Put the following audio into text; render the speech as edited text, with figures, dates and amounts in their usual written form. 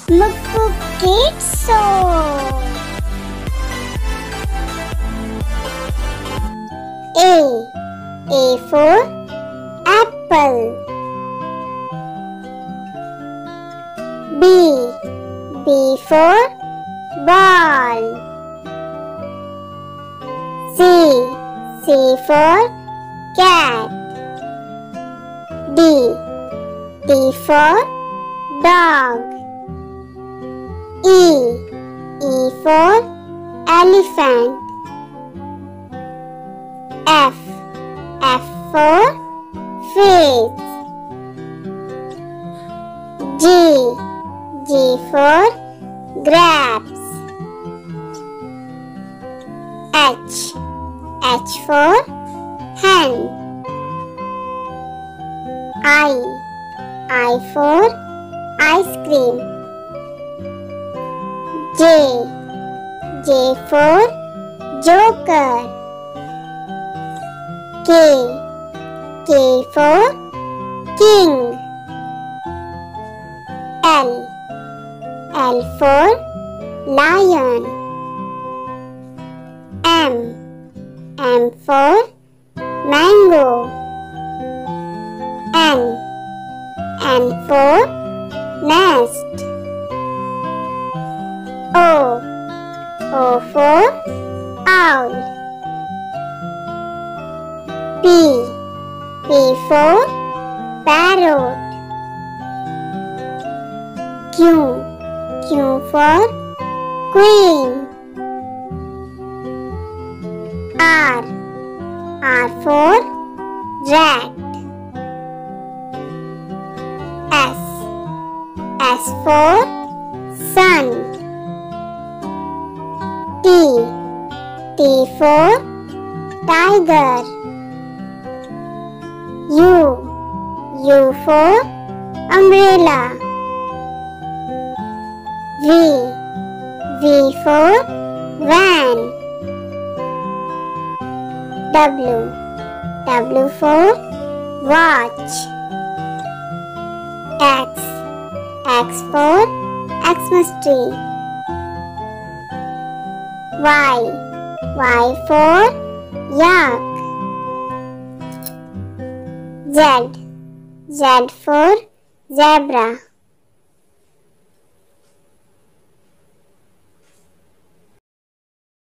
Muku Kids Show. A for apple. B for ball. C for cat. D for dog. E for elephant. F for fish. G for grapes. H for hen. I for ice cream. J for joker. K for king. L for lion. M for mango. N for nest. O for owl. P for parrot. Q for queen. R for rat. S for sun. T for tiger. U for umbrella. V for van. W for watch. X for Xmas tree. Y for yak. Z for zebra.